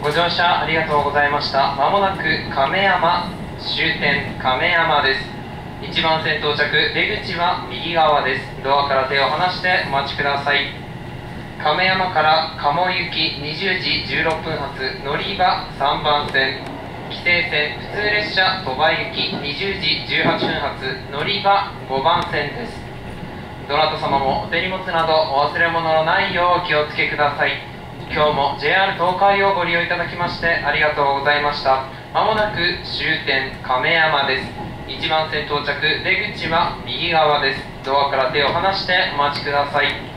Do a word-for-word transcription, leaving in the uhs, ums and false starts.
ご乗車ありがとうございました。まもなく亀山終点亀山です。いちばん線到着、出口は右側です。ドアから手を離してお待ちください。亀山から鴨行きにじゅうじじゅうろっぷん発、乗り場さんばん線、紀勢線普通列車鳥羽行きにじゅうじじゅうはっぷん発、乗り場ごばん線です。どなた様もお手荷物などお忘れ物のないようお気をつけください。今日も ジェイアール 東海をご利用いただきましてありがとうございました。まもなく終点亀山です。いちばん線到着、出口は右側です。ドアから手を離してお待ちください。